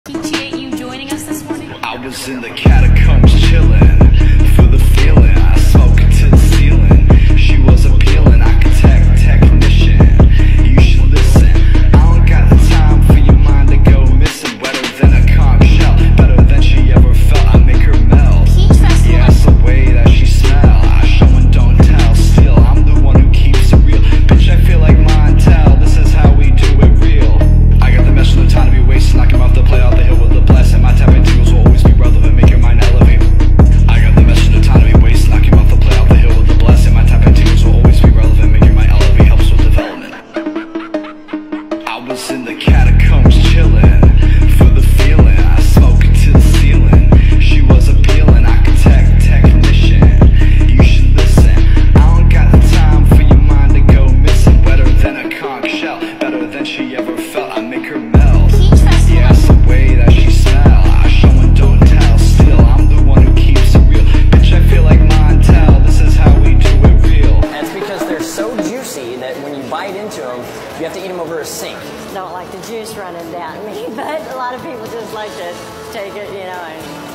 Appreciate you joining us this morning. I was in the catacombs chillin' for the feeling. I smoked it to the ceiling. She was appealing, architect, technician. You should listen. I don't got the time for your mind to go missing. Wetter than a conch shell, better than she ever felt. I make her melt. Yeah, it's the way that she smell. I show and don't tell. Still, I'm the one who keeps it real. Bitch, I feel like Montel. This is how we do it real. I got the mess, no time to be wasting. Knock him off the play off the hill with the blast. And my tapping tingles will always be relevant. Make your mind elevate. I got the mess, no time to be wasting. Knock him off the play off the hill with the blast. And my tapping tingles will always be relevant. Make your mind elevate. Helps with development. I was in the catacombs chillin' for the feeling. I smoke it to the ceiling. She was appealing, architect, technician. You should listen. I don't got the time for your mind to go missing. Wetter than a conch shell, better than she ever felt. I make her melt. Yeah, it's the way that she smell. I show and don't tell. Still, I'm the one who keeps it real. Bitch, I feel like Montel. This is how we do it real. That's because they're so juicy that when you bite into them, you have to eat them over a sink. Don't like the juice running down me, but a lot of people just like to take it, you know, and